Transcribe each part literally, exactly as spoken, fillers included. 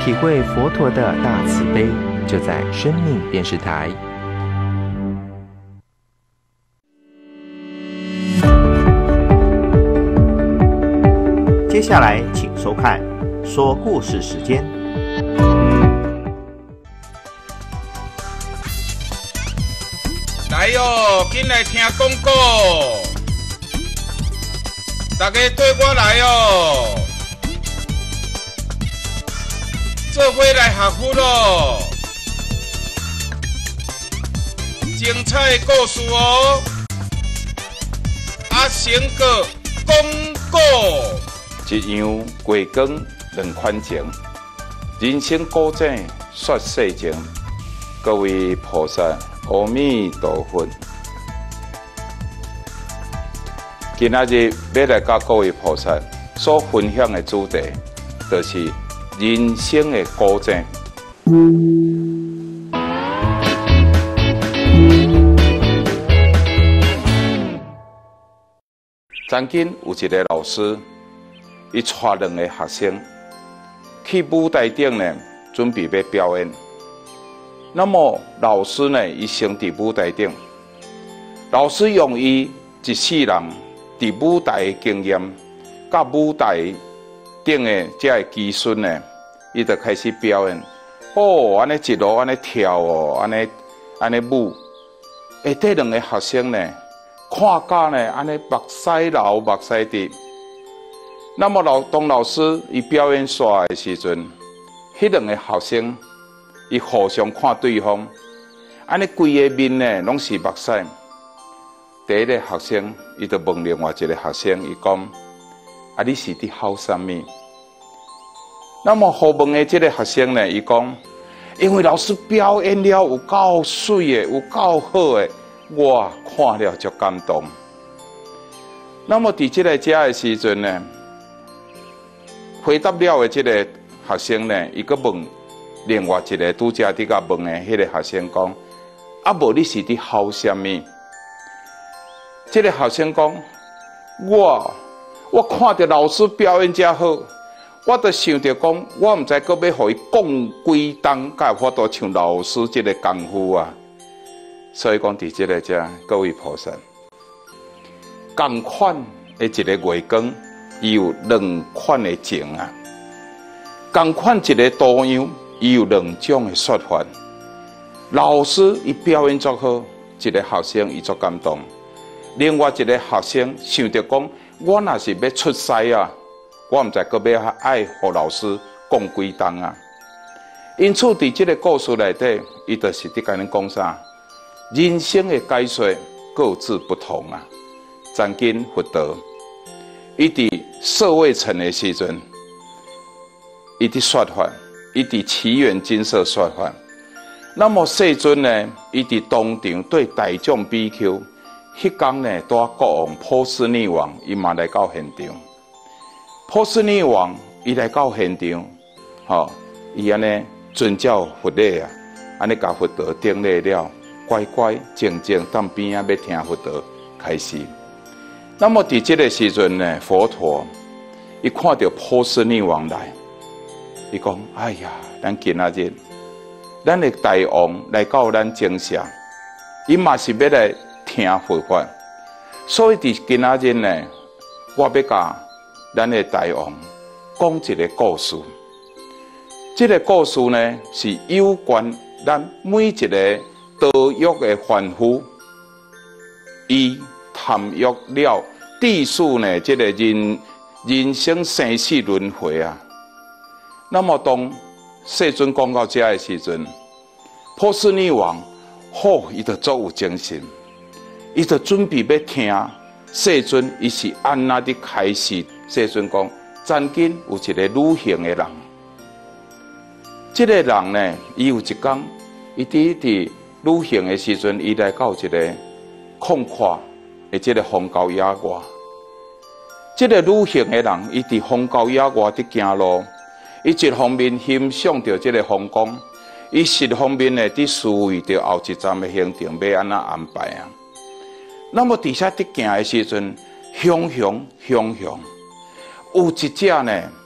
体会佛陀的大慈悲，就在生命电视台。 接下来，请收看说故事时间。 来哟，紧来听广告，大家跟我来哟，做伙来学佛咯，精彩的故事哦，阿成哥广告。 一样过光两款情，人生古井说世情。各位菩萨，阿弥陀佛。今仔日要来甲各位菩萨所分享的主题，就是人生的古井。曾经有一个老师。伊带两个学生去舞台顶呢，准备要表演。那么老师呢，伊先伫舞台顶，老师用伊一世人伫舞台的经验，甲舞台顶的这个技术呢，伊就开始表演。哦，安尼一路安尼跳哦，安尼安尼舞。下底两个学生呢，看甲呢，安尼目屎流，目屎滴。那么老当老师伊表演煞的时阵，迄两个学生伊互相看对方，安尼规个面呢拢是目屎。第一个学生伊就问另外一个学生，伊讲：啊，你是伫哭啥物？那么互问的这个学生呢，伊讲：因为老师表演了有够水的，有够好的，我看了足感动。那么伫这个遮的时阵呢？回答了的这个学生呢，伊阁问另外一个拄则伫甲问的迄个学生讲：啊，无你是伫哭啥物？这个学生讲：我我看到老师表演遮好，我就想着讲，我毋知阁要互伊讲几冬，才有法度像老师这个功夫啊。所以讲，伫这个遮各位菩萨，同款的一个月光。伊有两款的情啊，同款一个图样，伊有两种的说法。老师伊表演足好，一个学生伊足感动；另外一个学生想着讲，我若是要出师啊，我毋知阁要爱互老师讲几冬啊。因此，伫这个故事内底，伊就是伫甲恁讲啥？人生的解说各自不同啊。曾经佛陀。伊伫舍卫城的时阵，伊伫说法，伊伫祈愿金色说法。那么世尊呢，伊伫当场对大众比丘，迄天呢，带国王波斯匿王，伊嘛来到现场。波斯匿王伊来到现场，吼，伊安尼遵照佛礼啊，安尼甲佛陀顶礼了，乖乖静静当边啊，要听佛陀开始。那么伫这个时阵呢，佛陀伊看到波斯匿王来，伊讲：哎呀，咱今仔日，咱的大王来到咱精舍，伊嘛是要来听佛法，所以伫今仔日呢，我要甲咱的大王讲一个故事。这个故事呢，是有关咱每一个得欲的凡夫，伊贪欲了。地数呢，这个人人生生死轮回啊。那么当世尊讲到这的时阵，波斯匿王好，伊就足有精神，伊就准备要听世尊，伊是安那的开始。世尊讲，曾经有一个旅行的人，这个人呢，伊有一天，伊伫伫旅行的时阵，伊来到一个空旷。的这个荒郊野外，这个旅行的人，伊伫荒郊野外伫行路，伊一方面欣赏着这个风光，伊一方面呢伫思维着后一站的行程要安怎安排啊。那么伫遐伫行的时阵，熊熊熊熊，有一只呢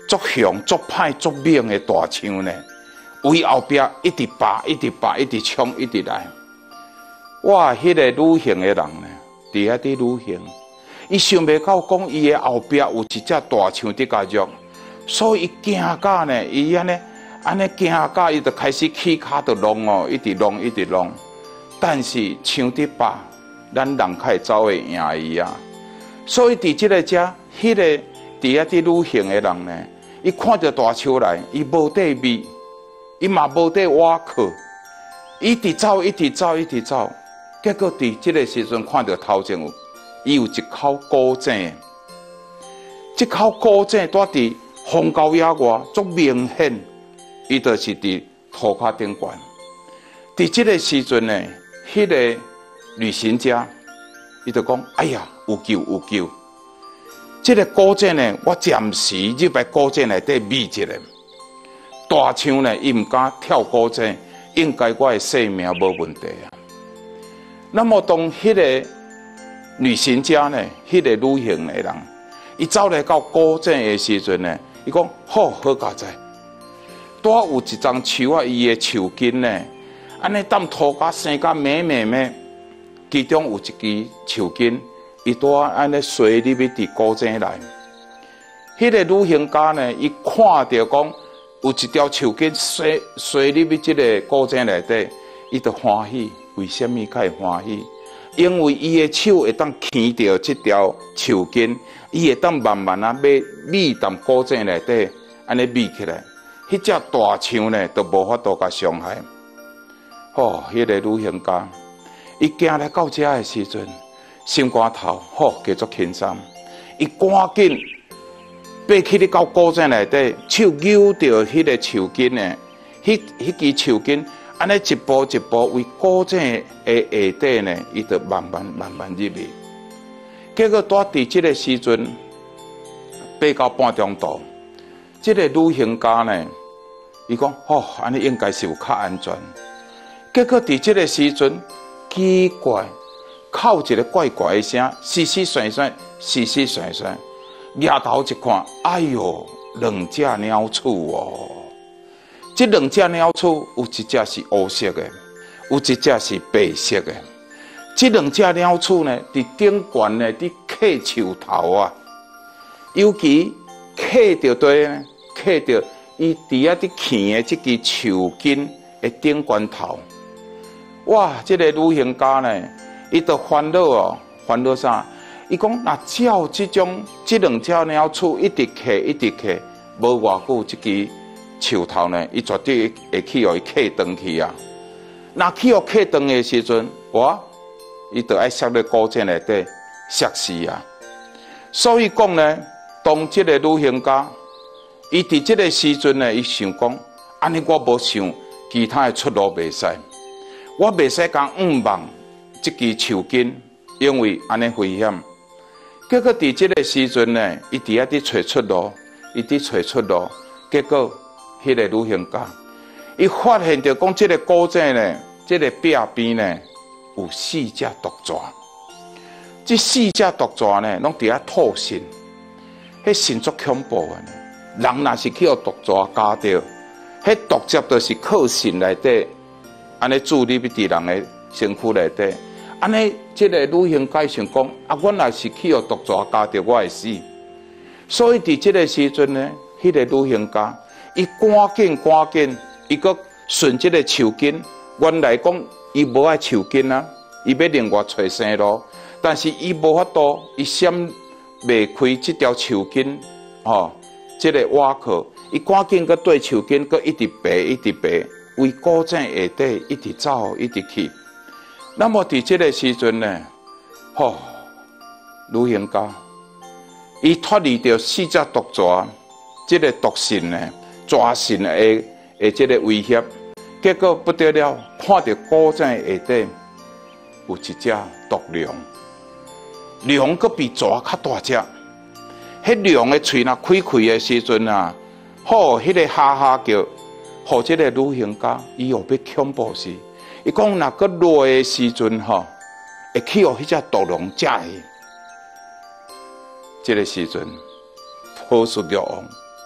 足凶、足歹、足猛的大枪呢，为后壁一直拔、一直拔、一直冲、一直来。哇，迄个旅行的人呢，伫遐伫旅行，伊想袂到讲伊的后壁有一只大枪伫甲喐，所以伊惊甲呢，伊安尼安尼惊甲，伊就开始起骹就弄哦，一直弄一直弄。但是枪伫拔，咱人较会走会赢伊啊。所以伫即个遮，迄、那个伫遐伫旅行的人呢，伊看到大枪来，伊无地避，伊嘛无地挖靠，伊直走一直走一直走。结果伫即个时阵看到头前有，伊有一口古井，即口古井住伫荒郊野外，足明显，伊就是伫涂骹顶悬。伫即个时阵呢，迄、那个旅行家，伊就讲：哎呀，有救有救！即、这个古井呢，我暂时入来古井内底秘一下。大枪呢，伊毋敢跳古井，应该我的性命无问题啊。那么当迄个旅行家呢，迄、那个旅行的人，伊走来到古井的时阵呢，伊讲好好佳哉，拄有一丛树啊，伊的树根呢，安尼当涂甲生甲美美美，其中有一支树根，伊拄安尼随入去伫古井内。迄、那个旅行家呢，伊看到讲有一条树根随随入去即个古井内底，伊就欢喜。为什么较会欢喜？因为伊的手会当牵着这条树根，伊会当慢慢啊，要密淡古井内底，安尼密起来，迄只大枪呢，都无法度甲伤害。哦，迄、那个旅行家，伊行来到遮的时阵，心肝头好继续轻松，伊赶紧爬起哩到古井内底，手揪着迄个树根呢，迄迄支树根。安尼一步一步为古井的下底呢，伊就慢慢慢慢入去。结果在伫即个时阵，爬到半中途，即、这个旅行家呢，伊讲：哦，安尼应该是有较安全。结果伫即个时阵，奇怪，靠一个怪怪的声，嘶嘶旋旋，嘶嘶旋旋，抬头一看，哎哟，两只鸟鼠哦！这两只鸟鼠，有一只是乌色的，有一只是白色的。这两只鸟鼠呢，伫顶悬呢，伫磕树头啊。尤其磕着对呢，磕着伊伫遐伫墘的这支树根的顶悬头。哇！这个旅行家呢，伊就烦恼哦，烦恼啥？伊讲，若照这种这两只鸟鼠一直磕一直磕，无偌久这支。树头呢，伊绝对会去互伊刻断去啊！若去互刻断的时阵，哇，伊就爱摔入古井内底，摔死啊！所以讲呢，当即个旅行家，伊伫即个时阵呢，伊想讲，安尼我无想其他的出路袂使，我袂使讲误望即支树根，因为安尼危险。结果伫即个时阵呢，伊伫遐伫找出路，伊伫找出路，结果。迄个旅行家，伊发现着讲，即个古井呢，即个壁边呢有四只毒蛇。这四只毒蛇呢，拢伫遐吐信，迄信足恐怖的呢。人若是去互毒蛇咬着，迄毒汁就是靠信内底，安尼注入去伫人的身躯内底。安尼，即个旅行家想讲，啊，我若是去互毒蛇咬着，我会死。所以伫即个时阵呢，迄、那个旅行家。伊赶紧赶紧，伊阁顺即个树根。原来讲，伊无爱树根啊，伊要另外找生路。但是伊无法度，伊闪袂开即条树根，吼，即、这个瓦壳，伊赶紧阁对树根，阁一直爬，一直爬，为古井下底一直走，一直去。那么伫即个时阵呢，吼、哦，旅行家，伊脱离着四只毒蛇，即、这个毒性呢。抓信的的这个威胁，结果不得了，看到古井下底有一只毒龙，龙阁比蛇较大只。迄龙的喙若开开的时阵啊，好，迄、那个哈哈叫，互这个旅行家伊又要恐怖死。伊讲若阁热的时阵吼，会去互迄只毒龙食去。这个时阵，波斯国王。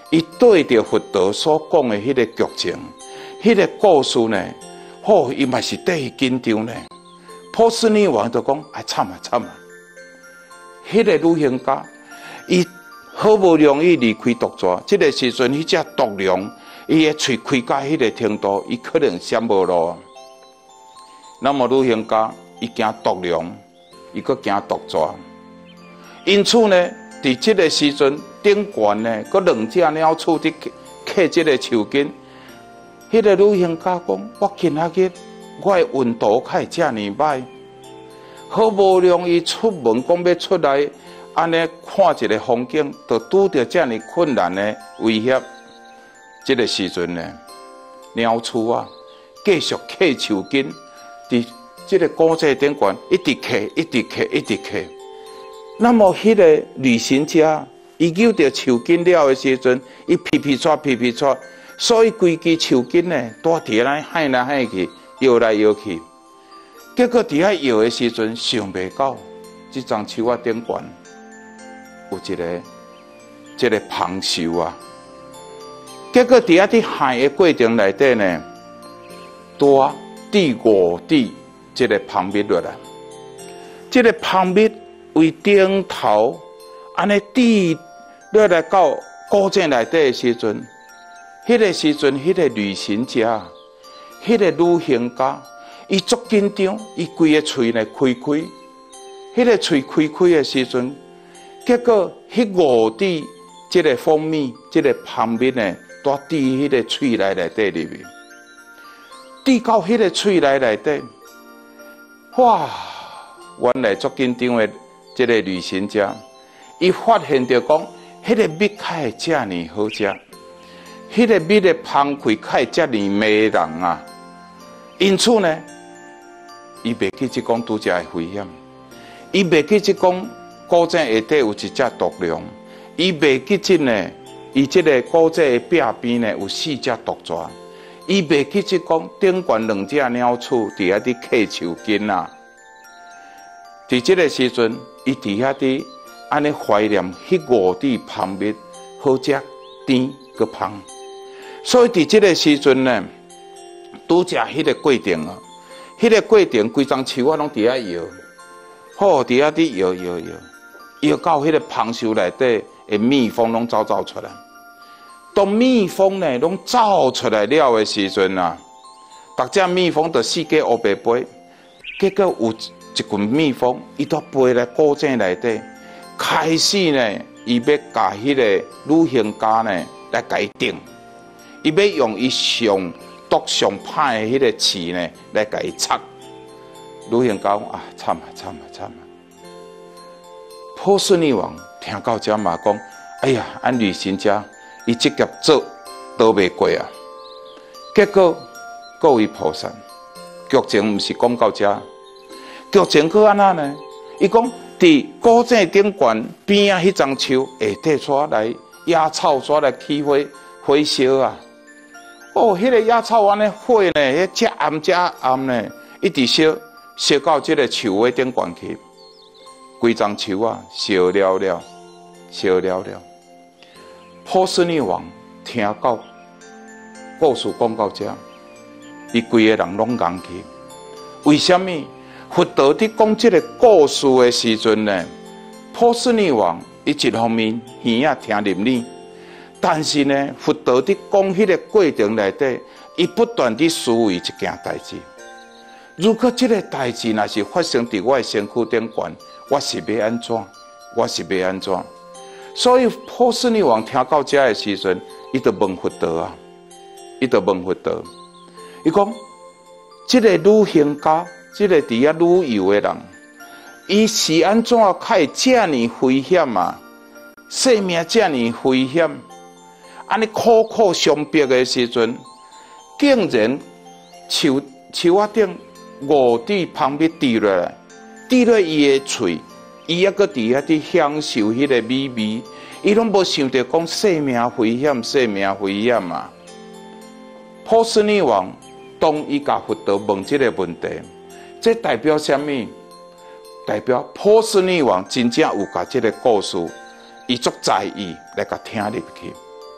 伊对着佛陀所讲的迄个剧情，迄、那个故事呢，吼，伊嘛是第紧张呢。波斯女王就讲：哎，惨啊惨啊！迄、那个旅行家，伊好不容易离开毒蛇，这个时阵，迄只毒龙，伊的喙开到迄个程度，伊可能闪无路。那么旅行家，伊惊毒龙，伊阁惊毒蛇，因此呢，伫这个时阵。顶悬呢，佮两只鸟鼠伫刻这个树根。迄个旅行家讲：我今仔日我的运道开遮尼歹，好无容易出门，讲要出来，安尼看一个风景，就拄着遮尼困难的威胁。这个时阵呢，鸟鼠啊，继续刻树根，伫这个古迹顶悬一直刻，一直刻，一直刻。那么，迄个旅行者。伊揪着树根了的时阵，伊皮皮抓皮皮抓，所以规支树根呢，多伫来喊来喊去，摇来摇去。结果伫遐摇的时阵，想袂到，这丛树啊顶悬有一个，这个螃蟹啊。结果伫遐伫喊的过程内底呢，多第五滴这个蜂蜜落来，这个蜂蜜为顶头，安尼滴。落来到古镇内底的时阵，迄、那个时阵，迄、那个旅行者，迄、那个旅行家，伊足紧张，伊规个喙呢开开，迄、那个喙开开的时阵，结果迄五滴即个蜂蜜，即、这个蜂蜜呢，都滴迄个喙内内底里面，滴到迄个喙内内底，哇！原来足紧张的即个旅行者，伊发现着讲。迄个蜜较会遮尼好食，迄个蜜的芳气较会遮尼迷人啊！因此呢，伊袂记即讲拄则的危险，伊袂记即讲古井下底有一只毒龙，伊袂记即呢，伊即个古井的壁边呢有四只毒蛇，伊袂记即讲顶悬两只鸟鼠伫遐伫刻树根啊！伫即个时阵，伊伫遐伫。安尼怀念迄五滴蜂蜜好食甜个芳，所以伫即个时阵呢，拄食迄个过程啊，迄、那个过程规丛树啊拢伫遐摇，好伫遐伫摇摇摇，摇到迄个蜂巢内底的蜜蜂拢走走出来。当蜜蜂呢拢走出来了的时阵啊，逐只蜜蜂就四界乌白飞，结果有一群蜜蜂伊都飞来古井内底。开始呢，伊要甲迄个旅行家呢来甲伊定，伊要用伊上毒上歹的迄个刺呢来甲伊插。旅行家讲啊，惨啊惨啊惨啊！波斯女王听到这嘛讲，哎呀，俺旅行者伊这业做倒袂过啊。结果各位菩萨，剧情毋是讲到这，剧情搁安那呢？伊讲。伫古井顶悬边啊，迄丛树下底刷来野草刷来起火火烧啊！哦，迄、那个野草安尼火呢，迄只暗只暗呢，一直烧烧到即个树尾顶悬去，规丛树啊烧了了，烧了了。波斯女王听到故事讲到这，伊规个人拢硬去。为什么？佛陀伫讲这个故事的时阵呢，波斯女王伊一方面耳啊听入耳，但是呢，佛陀伫讲迄个过程内底，伊不断伫思维一件代志。如果这个代志若是发生伫我的身躯顶悬，我是要安怎？我是要安怎？所以波斯女王听到这的时阵，伊就问佛陀啊，伊就问佛陀，伊讲，这个旅行家。这个伫遐旅游的人，伊是安怎较会遮尔危险啊？生命遮尔危险，安尼苦苦相逼的时阵，竟然树树仔顶五滴蜂蜜滴落来，滴落伊的喙，伊还阁伫遐伫享受迄个美味，伊拢无想到讲生命危险，生命危险啊！波斯女王当伊甲佛陀问这个问题。这代表什么？代表波斯女王真正有把这个故事，伊足在意来甲听入去。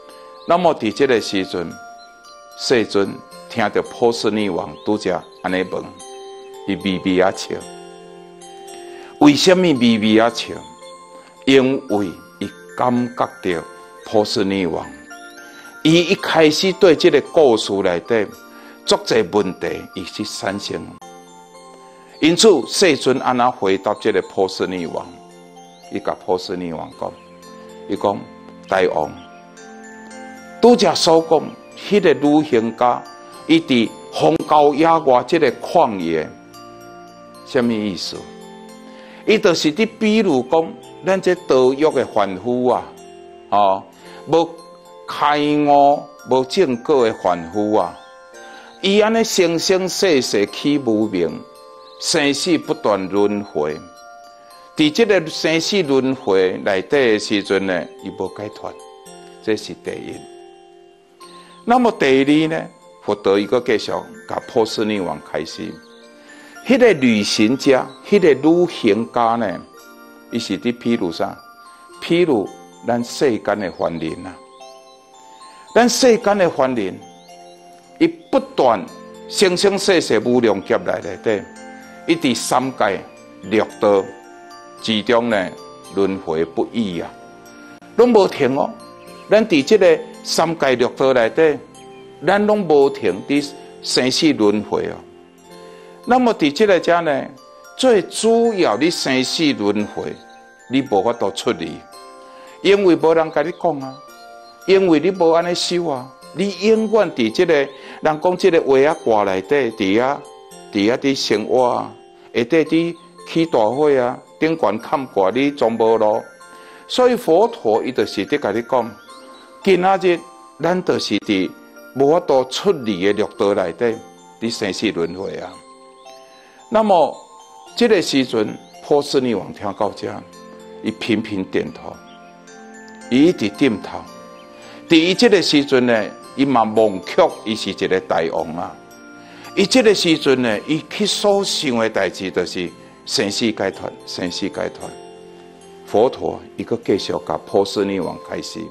那么伫这个时阵，世尊听到波斯匿王拄则安尼问，伊微微啊笑。为什么微微啊笑？因为伊感觉到波斯匿王，伊一开始对这个故事内底足侪问题，伊是产生。因此，世尊安那回答这个波斯匿王，伊甲波斯匿王讲，伊讲大王，拄则所讲，迄、那个旅行家，伊伫荒郊野外这个旷野，什么意思？伊就是伫比如讲，咱这道约的凡夫啊，哦，无开悟、无正果的凡夫啊，伊安尼生生世世起无明，生死不断轮回。伫这个生死轮回内底的时阵呢，伊无解脱，这是第一。那么第二呢，佛陀伊个继续甲波斯匿王开始。迄个旅行家，迄个旅行家呢，伊是伫譬如啥？譬如咱世间的凡人啊，咱世间的凡人，伊不断生生世世无量劫来内底，伊伫三界六道之中呢，轮回不已啊，拢无停哦。咱伫即个三界六道内底，咱拢无停伫生死轮回哦。那么伫即个遮呢，最主要的生死轮回，你无法度出离，因为无人甲你讲啊，因为你无安尼修啊，你永远伫即个人讲即个话啊挂内底，伫啊伫啊伫生活啊，下底伫起大火啊，顶悬坎挂你总无路。所以佛陀伊就是伫甲你讲，今仔日咱就是伫无法度出离的六道内底，伫生死轮回啊。那么，这个时阵，波斯匿王听到这，伊频频点头，伊一直点头。伫伊这个时阵呢，伊嘛忘却伊是一个大王啊。伊这个时阵呢，伊去所想的代志，就是生死解脱，生死解脱。佛陀伊个继续甲波斯匿王开始，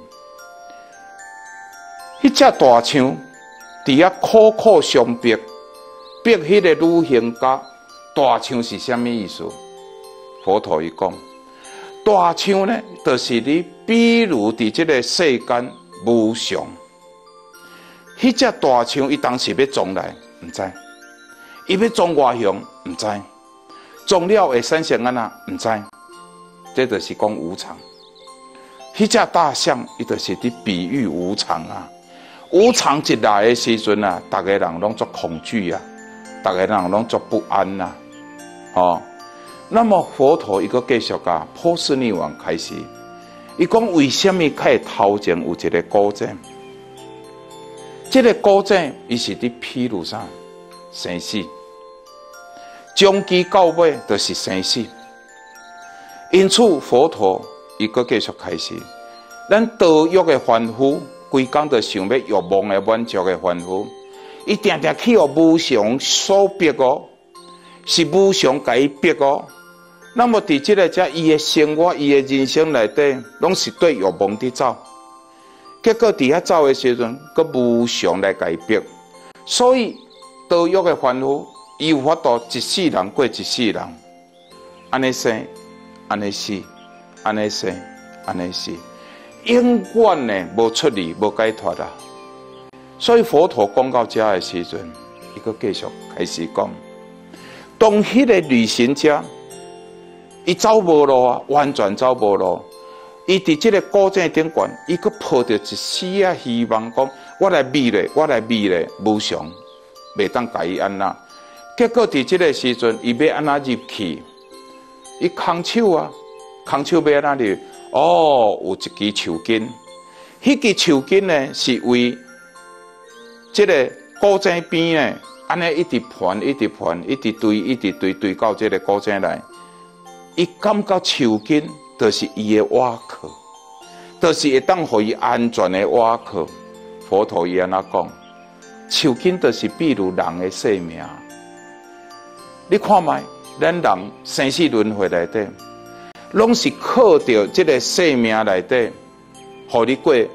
迄只大象伫遐苦苦相逼，逼迄个旅行家。大象是什么意思？佛陀伊讲，大象呢，就是你比如伫这个世间无常，迄只大象伊当时要撞来，唔知；伊要撞外向，唔知；撞了会产生安那，唔知。这就是讲无常。迄只大象，伊就是伫比喻无常啊。无常一来的时阵啊，逐个人拢作恐惧啊。大家人拢作不安呐、啊，哦。那么佛陀伊个继续甲波斯匿王开始，伊讲为什么开头前有一个古井？这个古井伊是伫披露啥？生死，终其到尾就是生死。因此佛陀伊个继续开始，咱道欲的凡夫，规工就想要欲望的满足的凡夫。伊定定去互无常所逼哦，是无常甲伊逼哦。那么伫即个遮，伊的生活、伊的人生内底，拢是对欲望伫走。结果伫遐走的时阵，佮无常来甲伊逼。所以道欲的凡夫，伊有法度一世人过一世人，安尼生，安尼死，安尼生，安尼死，永远呢无出离，无解脱啦。所以佛陀讲到这的时阵，伊个继续开始讲，当迄个旅行者，伊走无路啊，完全走无路。伊伫即个古井顶悬，伊个抱着一丝啊希望，讲我来觅咧，我来觅咧，无常，袂当甲伊安那。结果伫即个时阵，伊要安那入去，伊空手啊，空手要安那入？哦，有一支树根，迄支树根呢是为这个古井边呢，安尼一直盘，一直盘，一直堆，一直堆，堆到这个古井来。伊感觉树根就是伊的瓦壳，就是会当互伊安全的瓦壳。佛陀伊安那讲，树根就是比如人的生命。你看卖，咱人生死轮回内底，拢是靠着这个生命内底，互你过一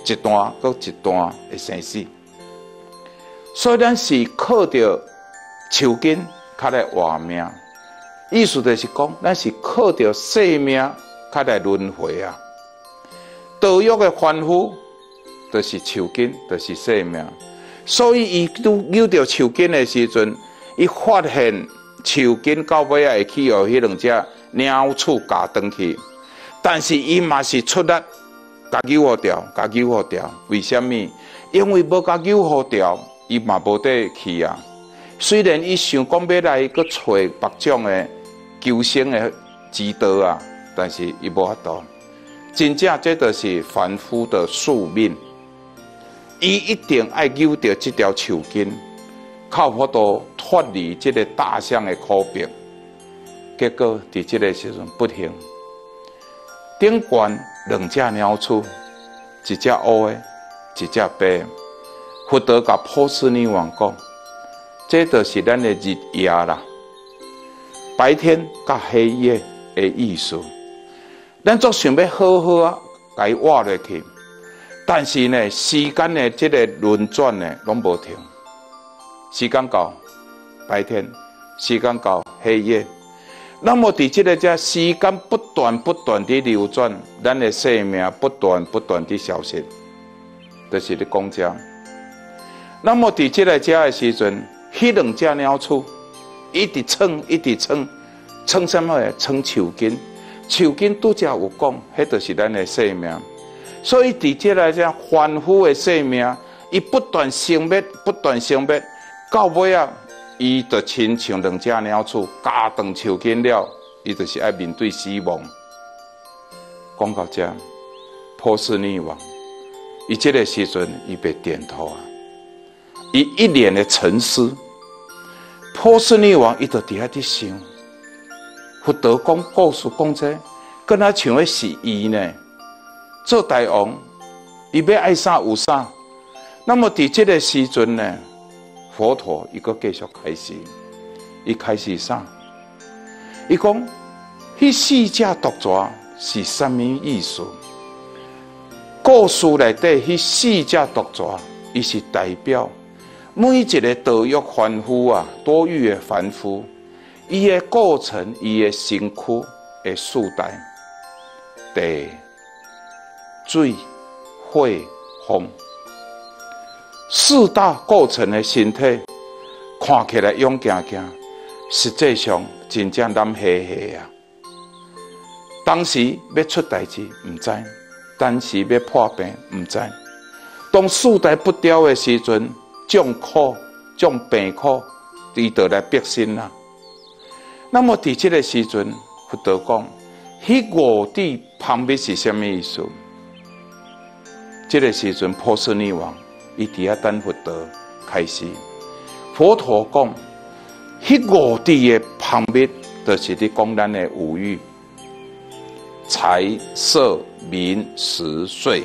一段搁一段的生死。所以咱是靠着树根较来活命，意思就是讲，咱是靠着生命较来轮回啊。道欲的凡夫，就是树根，就是生命。所以伊拄有着树根的时阵，伊发现树根到尾啊会去互迄两只鸟鼠夹断去，但是伊嘛是出力，甲救互掉，甲救互掉。为什么？因为无甲救互掉，伊嘛无得去啊。虽然伊想讲要来搁找别种的求生的之道啊，但是伊无法度。真正这就是凡夫的宿命。伊一定爱救到这条树根，靠法度脱离这个大象的苦逼。结果伫这个时阵不幸，顶悬两只鸟鼠，一只乌的，一只白的。佛陀甲波斯女王讲，这就是咱的日夜啦，白天甲黑夜的意思。咱总想要好好啊，甲伊活落去。但是呢，时间的这个轮转呢，拢无停。时间到白天，时间到黑夜。那么伫这个只时间不断不断地流转，咱的生命不断不断地消失，就是咧讲这。那么伫这个只的时阵，迄两只鸟鼠一直蹭，一直蹭，蹭什么的？蹭树根。树根拄则有讲，迄就是咱的生命。所以，伫这来讲，凡夫的生命，伊不断生灭，不断生灭，到尾啊，伊就亲像两只鸟鼠夹断树根了，伊就是爱面对死亡。讲到这，波斯女王，伊这个时阵，伊被点头啊，伊一脸的沉思。波斯女王，伊就伫遐伫想，佛陀讲故事讲这，跟他像的是伊呢。做大王，伊要爱啥有啥。那么伫这个时阵呢，佛陀伊个继续开始，伊开始啥？伊讲，迄四只毒蛇是啥物意思？故事内底迄四只毒蛇，伊是代表每一个道欲凡夫啊，多欲的凡夫，伊的构成，伊的身躯的四代，地。水、火、风，四大构成的身体，看起来勇健健，实际上真正蓝黑黑啊。当时要出代志唔知，当时要破病唔知。当四大不调的时阵，种苦、种病苦，伊就来逼身啦。那么伫这个时阵，佛陀讲，迄五地旁边是什么意思？这个时阵，波斯女王伊伫遐等佛陀开始。佛陀讲，迄五地的旁边，就是咧讲咱的五欲：财、色、名、食、睡。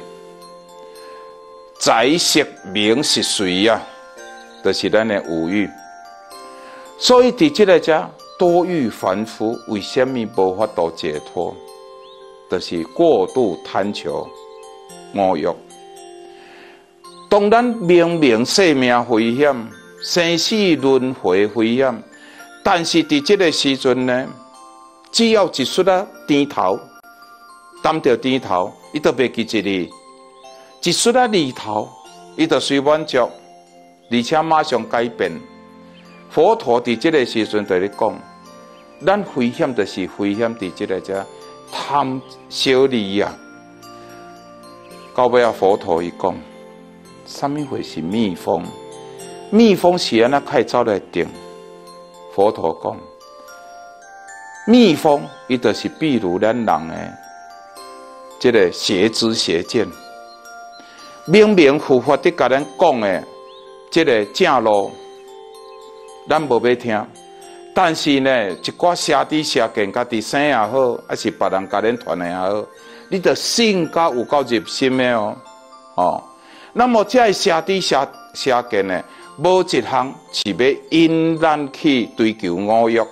财、色、名、食、睡啊，就是咱的五欲。所以伫这个只多欲凡夫，为什么无法度解脱？就是过度贪求五欲。当咱明明生命危险、生死轮回危险，但是伫这个时阵呢，只要一瞬啊低头，担着低头，伊就袂记一日；一瞬啊离头，伊就随满足，而且马上改变。佛陀伫这个时阵在咧讲，咱危险就是危险伫这个只贪小利啊。到尾啊，佛陀伊讲。什么会是蜜蜂？蜜蜂是安怎开走来定？佛陀讲，蜜蜂伊就是比如咱人的这个邪知邪见，明明佛法伫甲咱讲的这个正路，咱无要听。但是呢，一寡邪知邪见，家己生也好，还是别人甲咱传的也好，你着信甲有够入心的哦，哦。那么这邪知邪邪见呢，无一项是要引咱去追求五欲。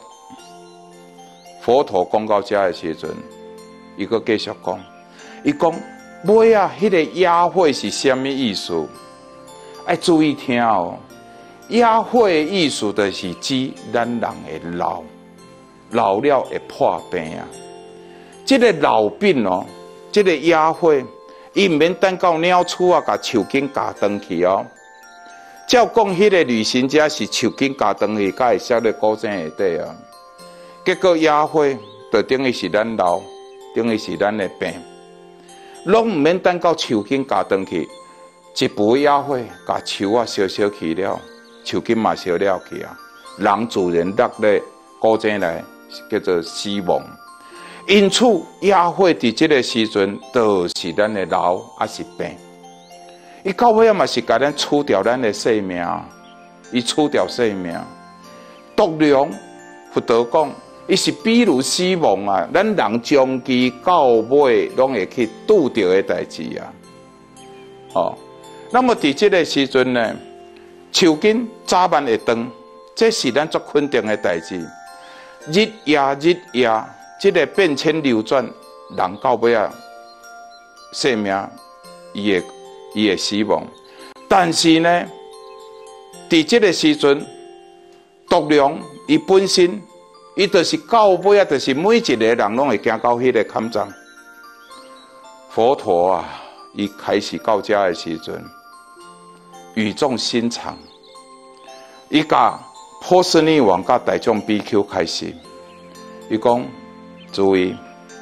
佛陀讲到这的时阵，伊个继续讲，伊讲尾啊，迄个雅火是什么意思？爱注意听哦。雅火的意思就是指咱人的老，老了会破病啊。这个老病哦，这个雅火，伊唔免等到鸟鼠啊，甲树根夹断去哦。照讲，迄个旅行者是树根夹断去，才会摔咧古井下底啊。结果雅火就等于是咱老，等于是咱的病，拢唔免等到树根夹断去，一步雅火甲树啊烧烧去了，树根嘛烧了去啊，人自然落咧古井内，叫做死亡。因此，雅火伫这个时阵，就是咱的老，还是病。伊到尾啊嘛是甲咱除掉咱的生命，伊除掉生命。毒量，佛陀讲，伊是比如死亡啊，咱人终期到尾拢会去拄到的代志啊。哦，那么伫这个时阵呢，树根早晚会断，这是咱足肯定的代志。日夜日夜，这个变迁流转，人到尾啊，生命伊会。伊会死亡，但是呢，伫这个时阵，毒量伊本身，伊就是到尾啊，就是每一个人拢会行到迄个坎站。佛陀啊，伊开始到遮的时阵，语重心长，伊甲波斯匿王甲大众比丘开始，伊讲：诸位，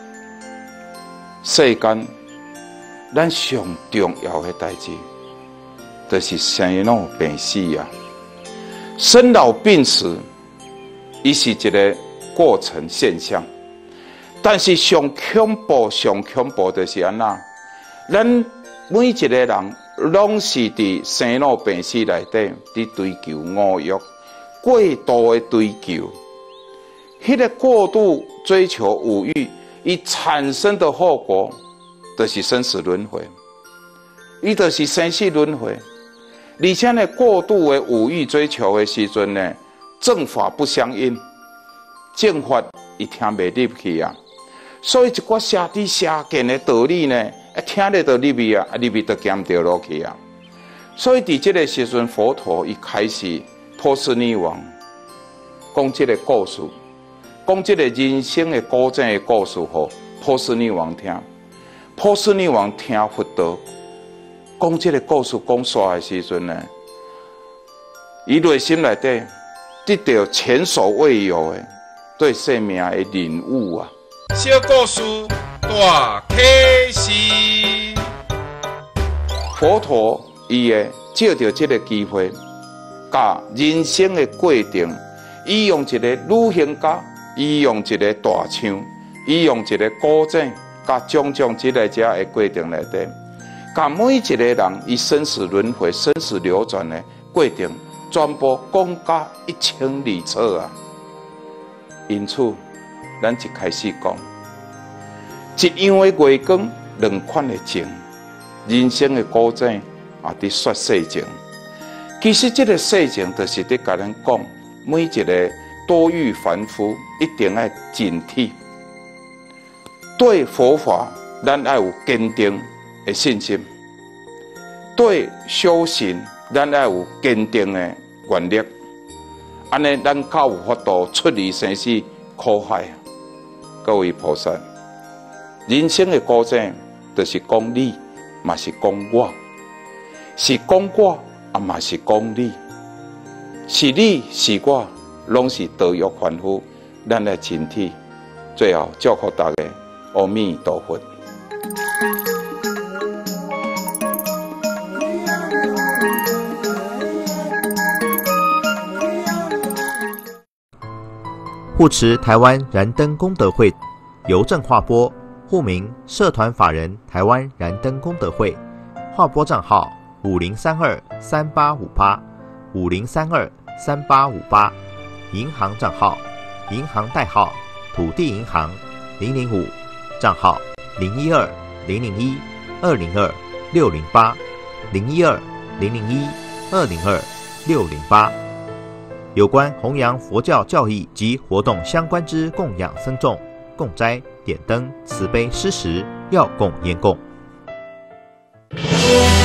世间。咱上重要的代志，就是生老病死啊。生老病死，伊是一个过程现象。但是上恐怖、上恐怖就是安那，咱每一个人拢是伫生老病死内底，伫追求五欲，过度的追求，迄、那个过度追求五欲，伊产生的后果。就是生死轮回，伊就是生死轮回。而且呢，过度的五欲追求的时阵呢，正法不相应，正法伊听袂入去啊。所以一寡下地下见的道理呢，一听咧就入去啊，入去就减掉落去啊。所以伫这个时阵，佛陀一开始波斯匿王讲这个故事，讲这个人生的古井的故事，互波斯匿王听。波斯匿王听佛陀讲这个故事讲煞的时阵呢，伊内心内底得到前所未有的对生命的领悟啊！ 小故事大启示。 佛陀伊会借着这个机会，甲人生的过程，伊用一个旅行家，伊用一个大象，伊用一个古井。甲种种即个遮的过程内底，甲每一个人伊生死轮回、生死流转的过程，全部讲甲一清二楚啊！因此，咱一开始讲，一样的月光，两款的情，人生的古井也伫说世情。其实，这个世情就是伫甲咱讲，每一个多欲凡夫一定要警惕。对佛法，咱要有坚定的信心；对修行，咱要有坚定的愿力。安尼，咱才有法度出离生死苦海。各位菩萨，人生的古井，就是讲你，嘛是讲我；是讲我，啊嘛是讲你；是你是我，拢是道欲凡夫，咱来警惕。最后，祝福大家。阿弥陀佛。 护持台湾燃灯功德会邮政划拨，户名社团法人台湾燃灯功德会，划拨账号五零三二三八五八五零三二三八五八，银行账号银行代号土地银行零零五。账号零一二零零一二零二六零八零一二零零一二零二六零八。有关弘扬佛教教义及活动相关之供养僧众、供斋、点灯、慈悲施食、药供、烟供。